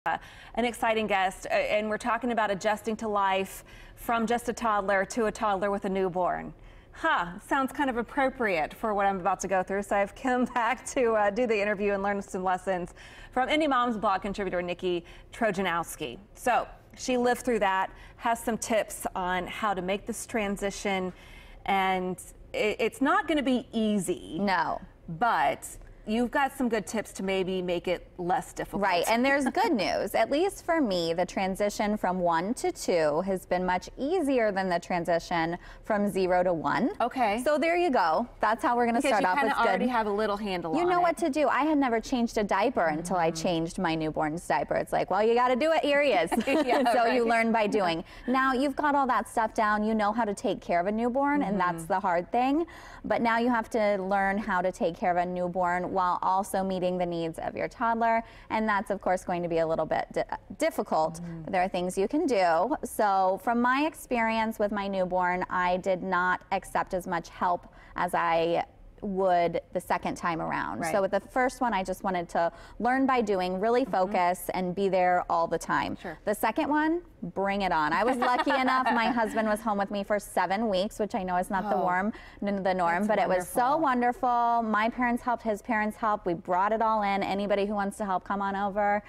An exciting guest, and we're talking about adjusting to life from just a toddler to a toddler with a newborn. Sounds kind of appropriate for what I'm about to go through. So I've come back to do the interview and learn some lessons from Indie Moms blog contributor Nikki Trojanowski. So she lived through that, has some tips on how to make this transition, and it's not going to be easy. No. But you've got some good tips to maybe make it less difficult. Right, and there's good news. At least for me, the transition from 1 to 2 has been much easier than the transition from 0 to 1. Okay. So there you go. That's how we're going to start off. Because you with kind of already good. have a little handle on it. You know what to do. I had never changed a diaper until I changed my newborn's diaper. It's like, well, you got to do it. Here he is. Yeah, so right. you learn by doing. Now you've got all that stuff down. You know how to take care of a newborn, and that's the hard thing. But now you have to learn how to take care of a newborn while also meeting the needs of your toddler, and that's of course going to be a little bit difficult. But there are things you can do. So from my experience with my newborn, I did not accept as much help as I would the second time around. Right. So with the first one, I just wanted to learn by doing, really focus and be there all the time. Sure. The second one, bring it on. I was lucky enough, my husband was home with me for 7 weeks, which I know is not the norm, but it was so wonderful. My parents helped, his parents helped. We brought it all in. Anybody who wants to help, come on over.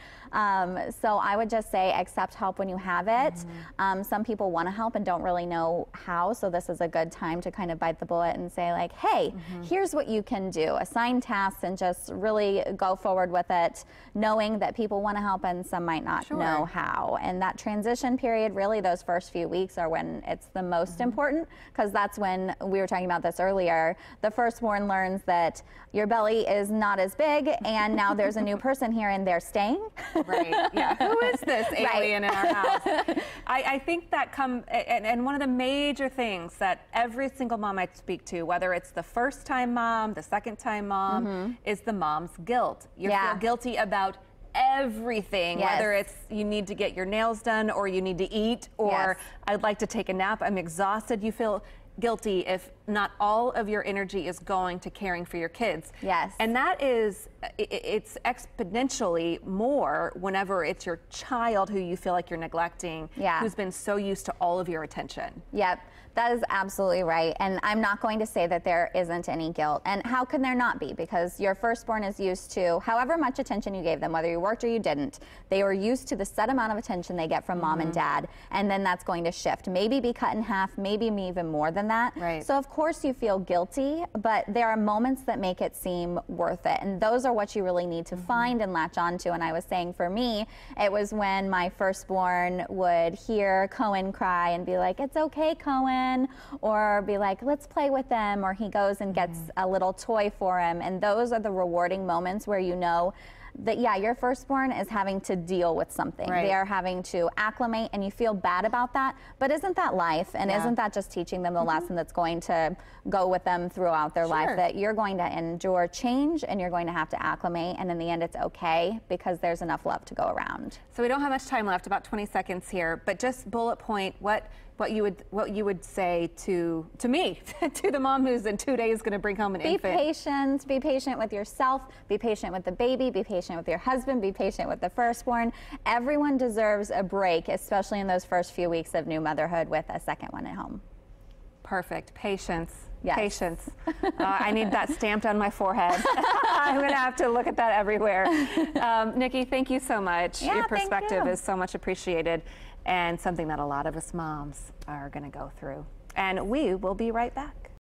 So I would just say accept help when you have it. Some people want to help and don't really know how, so this is a good time to kind of bite the bullet and say like, hey, here's what you can do. Assign tasks and just really go forward with it, knowing that people want to help and some might not know how. And that transition period, really those first few weeks are when it's the most important, because that's when, we were talking about this earlier, the firstborn learns that your belly is not as big and now there's a new person here and they're staying. Right, yeah. Who is this alien in our house? I think that and one of the major things that every single mom I speak to, whether it's the first time mom, the second time mom, is the mom's guilt. You feel guilty about everything, whether it's you need to get your nails done or you need to eat or I'd like to take a nap, I'm exhausted. You feel guilty if not all of your energy is going to caring for your kids. Yes. And that is, it's exponentially more whenever it's your child who you feel like you're neglecting, who's been so used to all of your attention. Yep. That is absolutely right. And I'm not going to say that there isn't any guilt. And how can there not be? Because your firstborn is used to however much attention you gave them, whether you worked or you didn't. They were used to the set amount of attention they get from mom and dad. And then that's going to shift. Maybe be cut in half, maybe even more than that. Right. So of course you feel guilty, but there are moments that make it seem worth it. And those are what you really need to find and latch onto. And I was saying for me, it was when my firstborn would hear Cohen cry and be like, it's okay, Cohen. Or be like, let's play with them, or he goes and gets a little toy for him. And those are the rewarding moments where you know that, yeah, your firstborn is having to deal with something. Right. They are having to acclimate, and you feel bad about that. But isn't that life? And isn't that just teaching them the lesson that's going to go with them throughout their life? That you're going to endure change, and you're going to have to acclimate, and in the end, it's okay because there's enough love to go around. So we don't have much time left, about 20 seconds here, but just bullet point what you would say to me, to the mom who's in 2 days going to bring home an infant. Be patient with yourself, be patient with the baby, be patient with your husband, be patient with the firstborn. Everyone deserves a break, especially in those first few weeks of new motherhood with a second one at home. Perfect. Patience. Yes. Patience. I need that stamped on my forehead. I'm going to have to look at that everywhere. Nikki, thank you so much. Yeah, your perspective thank you. is so much appreciated and something that a lot of us moms are going to go through. And we will be right back.